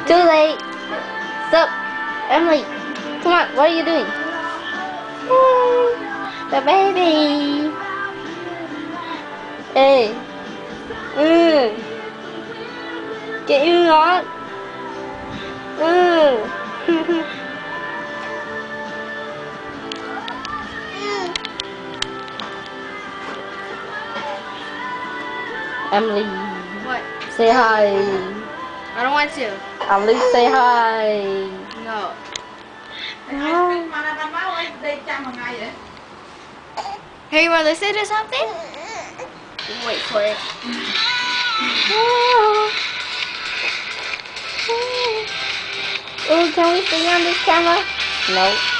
Too late. Stop. Emily, come on. What are you doing? The baby. Ê. Chị yêu nó. Emily. What? Say hi. I don't want to. At least say hi. No. Hey, you want to listen to something? Wait for it. Oh, can we see on this camera? No.